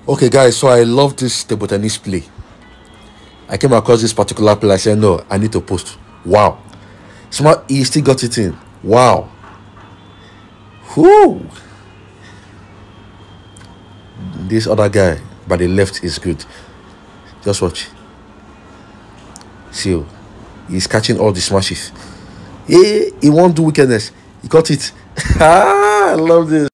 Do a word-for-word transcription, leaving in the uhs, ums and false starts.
Okay, guys, so I love this table tennis play. I came across this particular play. I said, no, I need to post. Wow. Smart, he still got it in. Wow. Whoo. This other guy by the left is good. Just watch. See, he's catching all the smashes. He, he won't do wickedness. He got it. I love this.